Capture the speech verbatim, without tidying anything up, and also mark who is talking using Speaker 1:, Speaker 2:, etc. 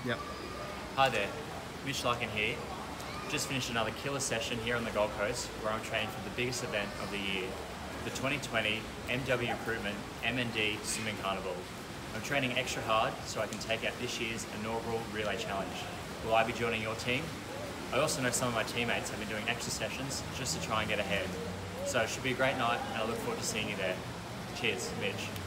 Speaker 1: Yep.
Speaker 2: Hi there, Mitch Larkin here. Just finished another killer session here on the Gold Coast where I'm training for the biggest event of the year, the twenty twenty M W Recruitment M and D Swimming Carnival. I'm training extra hard so I can take out this year's inaugural relay challenge. Will I be joining your team? I also know some of my teammates have been doing extra sessions just to try and get ahead. So it should be a great night and I look forward to seeing you there. Cheers, Mitch.